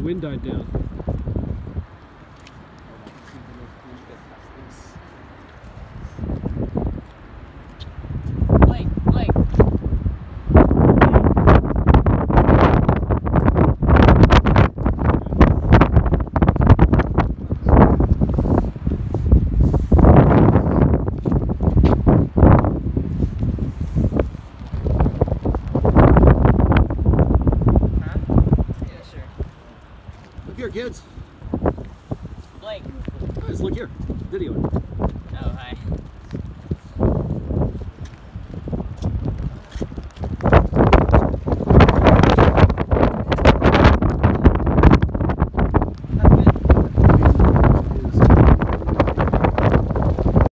wind died down. Blake. Look here, kids. Blake. Guys, look here. Video it.